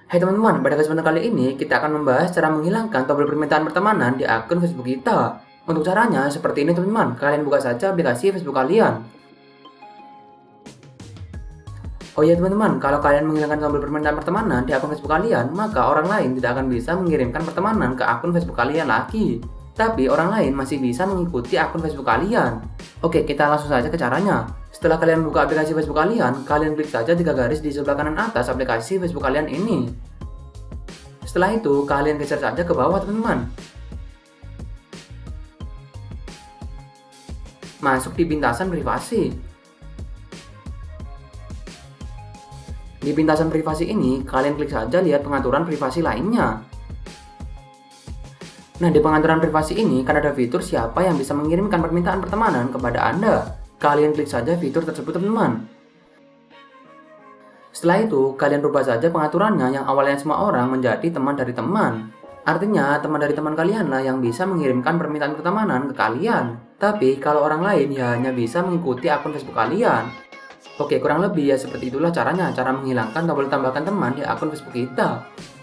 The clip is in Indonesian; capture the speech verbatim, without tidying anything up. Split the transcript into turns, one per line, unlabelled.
Hai teman-teman, pada kesempatan kali ini kita akan membahas cara menghilangkan tombol permintaan pertemanan di akun Facebook kita. Untuk caranya seperti ini teman-teman, kalian buka saja aplikasi Facebook kalian. Oh ya teman-teman, kalau kalian menghilangkan tombol permintaan pertemanan di akun Facebook kalian, maka orang lain tidak akan bisa mengirimkan pertemanan ke akun Facebook kalian lagi. Tapi orang lain masih bisa mengikuti akun Facebook kalian. Oke, kita langsung saja ke caranya. Setelah kalian buka aplikasi Facebook kalian, kalian klik saja tiga garis di sebelah kanan atas aplikasi Facebook kalian ini. Setelah itu, kalian geser saja ke bawah teman-teman. Masuk di pintasan privasi. Di pintasan privasi ini, kalian klik saja lihat pengaturan privasi lainnya. Nah, di pengaturan privasi ini kan ada fitur siapa yang bisa mengirimkan permintaan pertemanan kepada Anda. Kalian klik saja fitur tersebut teman-teman. Setelah itu, kalian rubah saja pengaturannya yang awalnya semua orang menjadi teman dari teman. Artinya, teman dari teman kalianlah yang bisa mengirimkan permintaan pertemanan ke kalian. Tapi, kalau orang lain ya hanya bisa mengikuti akun Facebook kalian. Oke, kurang lebih ya seperti itulah caranya, cara menghilangkan tombol tambahkan teman di akun Facebook kita.